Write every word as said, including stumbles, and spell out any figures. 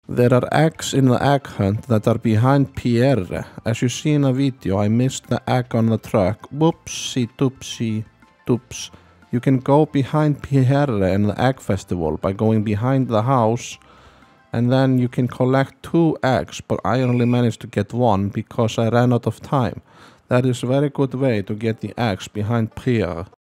There are eggs in the egg hunt that are behind Pierre. As you see in the video, I missed the egg on the truck. Whoopsie doopsie doops. You can go behind Pierre in the egg festival by going behind the house, and then you can collect two eggs, but I only managed to get one because I ran out of time. That is a very good way to get the eggs behind Pierre.